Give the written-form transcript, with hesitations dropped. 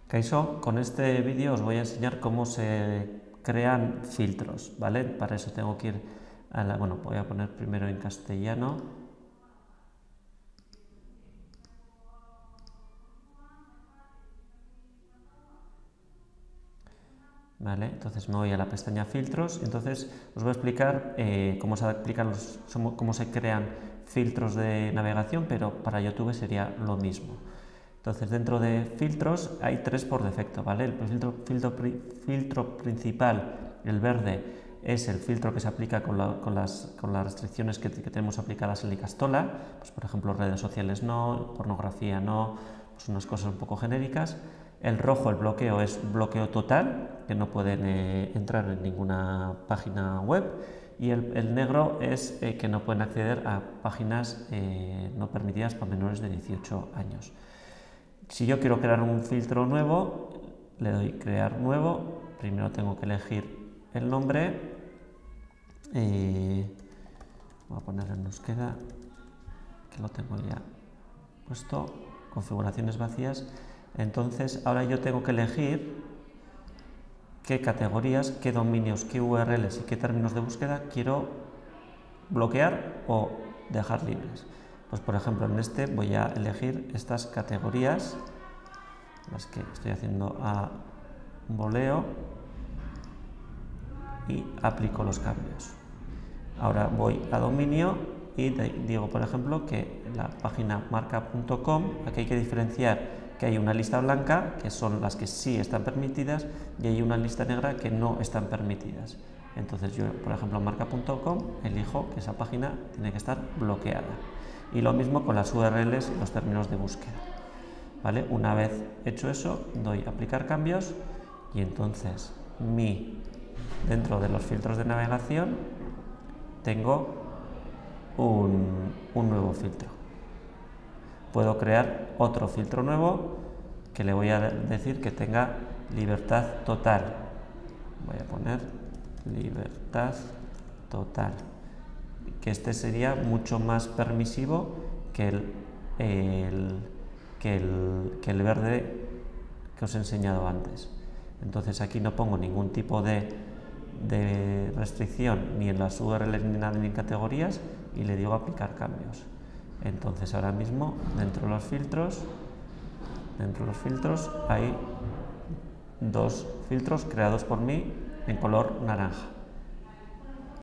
Kaixo, con este vídeo os voy a enseñar cómo se crean filtros, ¿vale? Para eso tengo que ir a la... Bueno, voy a poner primero en castellano. Vale, entonces me voy a la pestaña filtros. Entonces os voy a explicar cómo se aplican cómo se crean filtros de navegación, pero para YouTube sería lo mismo. Entonces dentro de filtros hay tres por defecto, ¿vale? El filtro principal, el verde, es el filtro que se aplica con las restricciones que tenemos aplicadas en la Icastola, pues por ejemplo redes sociales no, pornografía no, pues unas cosas un poco genéricas. El rojo, el bloqueo, es bloqueo total, que no pueden entrar en ninguna página web. Y el negro es que no pueden acceder a páginas no permitidas para menores de 18 años. Si yo quiero crear un filtro nuevo, le doy crear nuevo. Primero tengo que elegir el nombre. Voy a poner en búsqueda, que lo tengo ya puesto. Configuraciones vacías. Entonces ahora yo tengo que elegir qué categorías, qué dominios, qué URLs y qué términos de búsqueda quiero bloquear o dejar libres. Pues por ejemplo en este voy a elegir estas categorías, las que estoy haciendo a voleo, y aplico los cambios. Ahora voy a dominio y digo por ejemplo que la página marca.com, aquí hay que diferenciar que hay una lista blanca, que son las que sí están permitidas, y hay una lista negra que no están permitidas. Entonces yo, por ejemplo, en marca.com elijo que esa página tiene que estar bloqueada. Y lo mismo con las URLs y los términos de búsqueda. ¿Vale? Una vez hecho eso, doy a aplicar cambios y entonces dentro de los filtros de navegación tengo un nuevo filtro. Puedo crear otro filtro nuevo que le voy a decir que tenga libertad total. Voy a poner libertad total. Que este sería mucho más permisivo que el verde que os he enseñado antes. Entonces aquí no pongo ningún tipo de restricción ni en las URLs ni en categorías y le digo aplicar cambios. Entonces ahora mismo dentro de los filtros hay dos filtros creados por mí en color naranja.